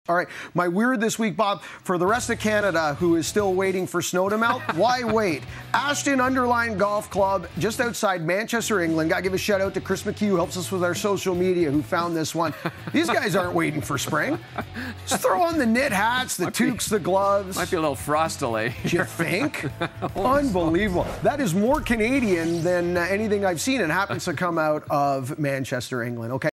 All right, my weird this week, Bob, for the rest of Canada who is still waiting for snow to melt, why wait? Ashton-under-lyne Golf Club, just outside Manchester, England. Got to give a shout out to Chris McHugh, who helps us with our social media, who found this one. These guys aren't waiting for spring. Just throw on the knit hats, the toques, the gloves. Might be a little frost delay. Do you think? Unbelievable. That is more Canadian than anything I've seen, and happens to come out of Manchester, England. Okay.